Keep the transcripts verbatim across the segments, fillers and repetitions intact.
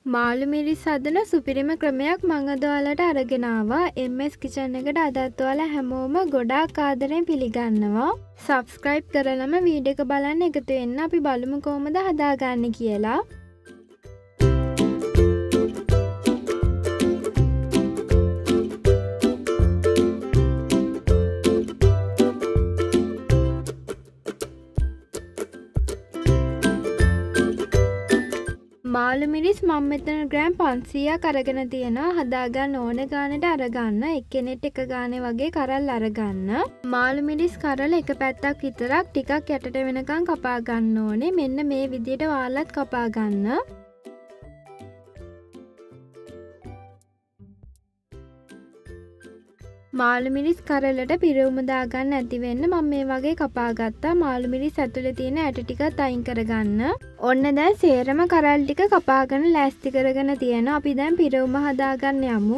මාළු මිරිස් හදන සුපිරිම ක්‍රමයක් මම අද ඔයාලට අරගෙන ආවා. එම් එස් කිචන් එකට අදත් ඔයාලා හැමෝම ගොඩාක් ආදරෙන් පිළිගන්නවා. සබ්ස්ක්‍රයිබ් කරලම වීඩියෝ එක බලන්න එකතු වෙන්න. අපි බලමු කොහොමද හදාගන්නේ කියලා. මාළු මිරිස් මම මෙතන ග්‍රෑම් පන්සීයක් අරගෙන තියෙනවා. හදාගන්න ඕන ගානට අරගන්න. එක්කෙනෙක්ට එක ගානේ වගේ කරල් අරගන්න. මාළු මිරිස් කරල එක පැත්තක් විතරක් ටිකක් යටට වෙනකන් කපා ගන්න ඕනේ. මෙන්න මේ විදිහට ඔයාලත් කපා ගන්න. මාළු මිරිස් කරලට පිරවුම දාගන්න නැති වෙන්න මම මේ වගේ කපා ගත්තා. මාළු මිරිස් ඇතුලේ තියෙන ඇට ටිකත් අයින් කරගන්න. ඔන්න දැන් සේරම කරල් ටික කපාගෙන ලෑස්ති කරගෙන තියෙනවා. අපි දැන් පිරවුම හදාගන්න යමු.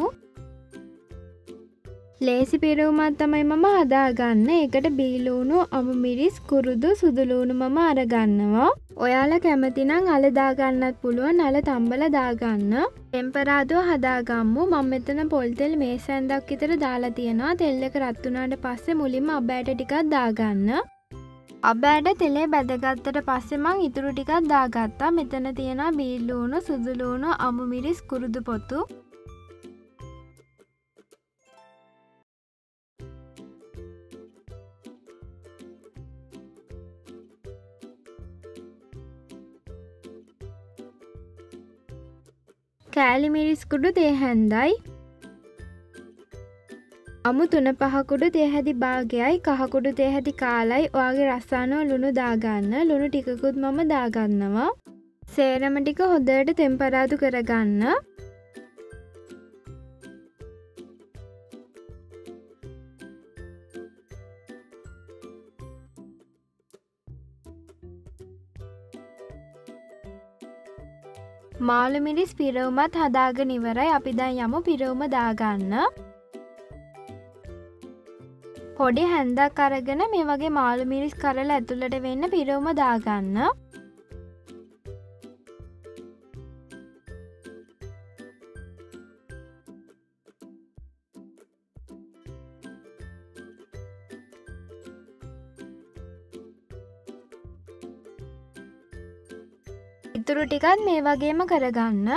ලේසි පිරවුමක් තමයි මම හදාගන්න. ඒකට බීලුණු, අමු මිරිස්, කුරුදු, සුදු ලුණු මම අරගන්නවා. ඔයාලා කැමති නම් අල දාගන්නත් පුළුවන්. අල තම්බලා දාගන්න. ටෙම්පරාදුව හදාගම්මු. මම මෙතන පොල් තෙල් මේස ඇඳක් විතර දාලා තියෙනවා. තෙල් එක රත් වුණාට පස්සේ මුලින්ම අබ ඇට ටිකක් දාගන්න. අබ ඇට තෙලේ බැදගත්තට පස්සේ මම ඉතුරු ටිකක් දාගත්තා. මෙතන තියෙනවා බීලුණු, සුදු ලුණු, අමු මිරිස්, කුරුදු පොතු. කෑලි මිරිස් කුඩු තේ හැන්දයි. අමු තුන පහ කුඩු තේ හැදි භාගයයි. කහ කුඩු තේ හැදි කාලයි. ඔයාගේ රස අනුව ලුණු දාගන්න. ලුණු ටිකකුත් මම දාගන්නවා. සේරම ටික හොඳට තෙම්පරාදු කරගන්න. මාළු මිරිස් පිරවුමත් හදාගෙන ඉවරයි. අපි දැන් යමු පිරවුම දාගන්න. පොඩි හැන්දක් අරගෙන මේ වගේ මාළු මිරිස් කරල ඇතුළට වෙන්න පිරවුම දාගන්න. ඉතුරු ටිකත් මේ වගේම කරගන්න.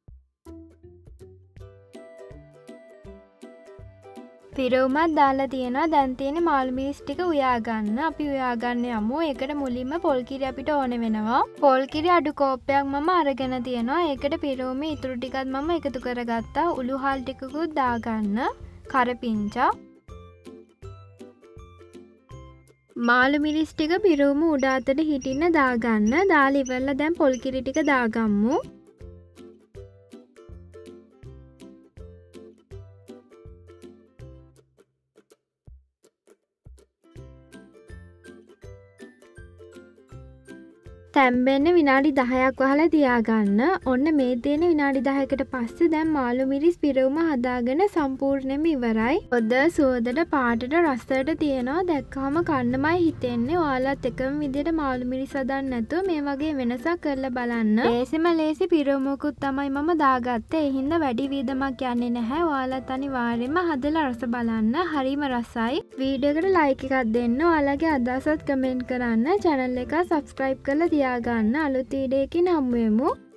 පිරවුමත් දාලා තියෙනවා. දැන් තියෙන්නේ මාළු මිරිස් ටික උයා ගන්න. අපි උයා ගන්න යමු. ඒකට මුලින්ම පොල් කිරි අපිට ඕන වෙනවා. පොල් කිරි අඩු කෝප්පයක් මම අරගෙන තියෙනවා. ඒකට පිරවුමේ ඉතුරු ටිකත් මම එකතු කරගත්තා. උළු හාල් ටිකකුත් දාගන්න. කරපිංචා. මාළු මිරිස් ටික පිරවුම උඩ අතට හිටින්න දාගන්න. දාලා ඉවරලා දැන් පොල් කිරි ටික දාගම්මු. තැම්බෙන්න විනාඩි දහයක් වහලා තියාගන්න. ඔන්න මේ තියෙන විනාඩි දහයකට පස්සේ දැන් මාළු මිරිස් පිරවුම හදාගෙන සම්පූර්ණයෙන්ම ඉවරයි. හොඳ සුවඳට පාටට රසයට තියෙනවා. දැක්කම කන්නමයි හිතෙන්නේ. ඔයාලත් එකම විදිහට මාළු මිරිස් හදන්න නැතුව මේ වගේ වෙනසක් කරලා බලන්න. ලේසිම ලේසි පිරවුමකුත් තමයි මම දාගත්තේ. ඒ හින්දා වැඩි වියදමක් යන්නේ නැහැ. ඔයාලත් අනිවාර්යයෙන්ම හදලා රස බලන්න. හරිම රසයි. වීඩියෝ එකට ලයික් එකක් දෙන්න. ඔයාලගේ අදහසත් කමෙන්ට් කරන්න. channel එක subscribe කරලා තියාගන්න. අලුත් වීඩියෝ එකකින් හමු වෙමු.